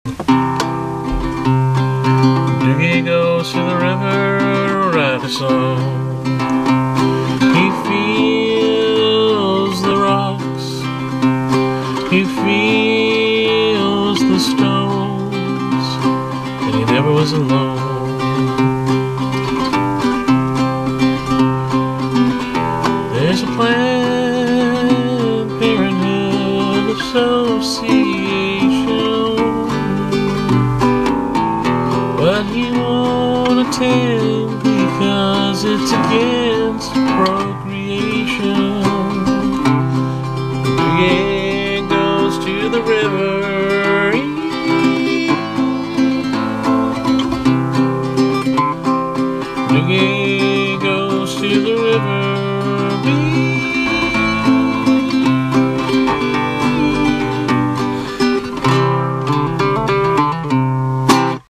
Doogie goes to the river to write a song. He feels the rocks, he feels the stones, and he never was alone.